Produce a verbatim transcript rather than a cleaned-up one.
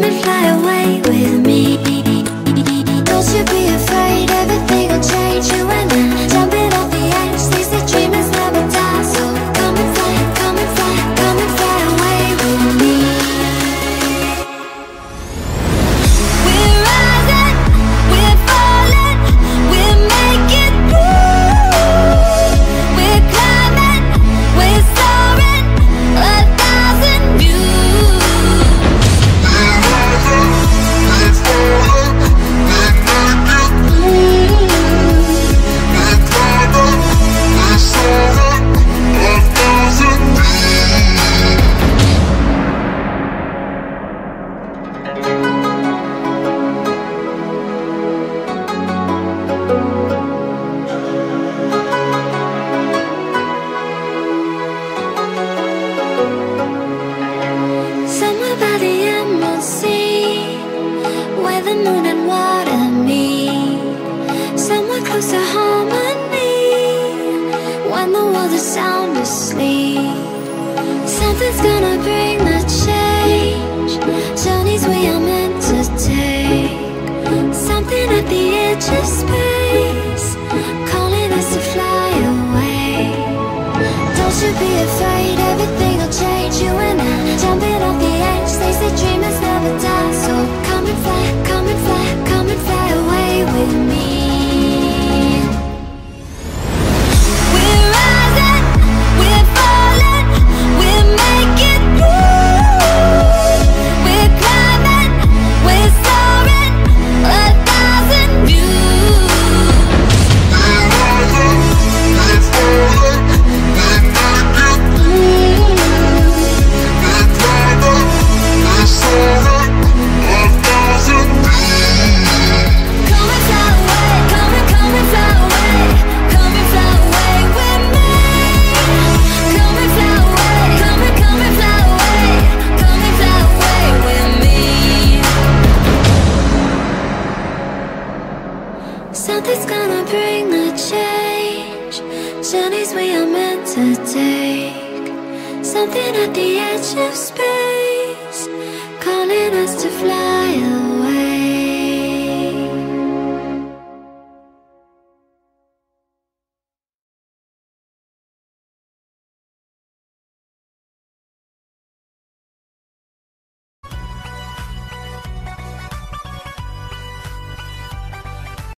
and fly away with me. Don't you be afraid, everything will change. You and I, jumping off the edge. They say dreamers never die, so come and fly, come and fly, come and fly away with me. We're rising, we're falling, we're making moves. We're climbing, we're soaring, a thousand views. We're rising, we're falling, we're making moves. We're climbing, we're soaring, a thousand views. Somewhere by the emerald sea, where the moon and water meet. Somewhere close to harmony, when the world is sound asleep. Something's gonna bring the change, journeys we are meant to take. Something at the edge of space, calling us to fly away. Don't you be afraid, everything will change. You and I, jumping off the edge. They say dreamers never die, so come and fly, come and fly, come and fly away with me. We're rising, we're falling, we're making moves. We're climbing, we're soaring, a thousand views. We're rising, we're falling, we're making moves. We're climbing, we're soaring, a thousand views. Come and fly away, come and come and fly away, come and fly away with me. Come and fly away, come and come and fly away, come and fly away with me. Something's gonna bring the change, journeys we are meant to take. Something at the edge of space.